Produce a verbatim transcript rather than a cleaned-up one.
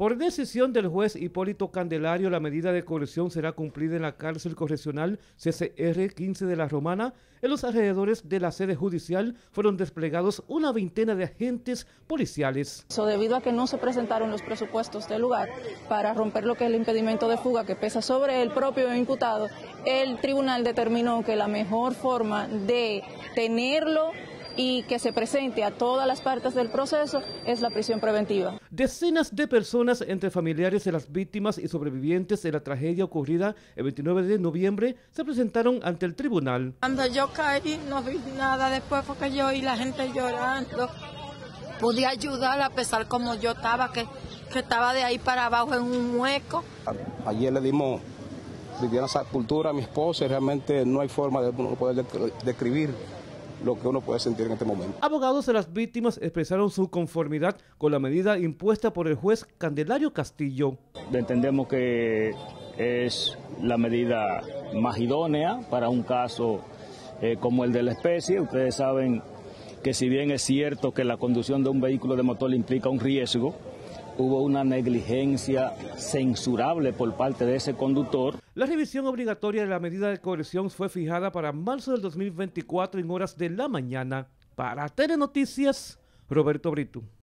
Por decisión del juez Hipólito Candelario, la medida de coerción será cumplida en la cárcel correccional C C R quince de la Romana. En los alrededores de la sede judicial fueron desplegados una veintena de agentes policiales. Eso debido a que no se presentaron los presupuestos del lugar para romper lo que es el impedimento de fuga que pesa sobre el propio imputado, el tribunal determinó que la mejor forma de tenerlo y que se presente a todas las partes del proceso es la prisión preventiva. Decenas de personas, entre familiares de las víctimas y sobrevivientes de la tragedia ocurrida el veintinueve de noviembre, se presentaron ante el tribunal. Cuando yo caí no vi nada, después fue que yo oí la gente llorando. Pude ayudar a pesar como yo estaba, que, que estaba de ahí para abajo en un hueco. Ayer le dimos una sepultura a mi esposa y realmente no hay forma de poder describir lo que uno puede sentir en este momento. Abogados de las víctimas expresaron su conformidad con la medida impuesta por el juez Candelario Castillo. Entendemos que es la medida más idónea para un caso eh, como el de la especie. Ustedes saben que si bien es cierto que la conducción de un vehículo de motor implica un riesgo, hubo una negligencia censurable por parte de ese conductor. La revisión obligatoria de la medida de coerción fue fijada para marzo del dos mil veinticuatro en horas de la mañana. Para Telenoticias, Roberto Brito.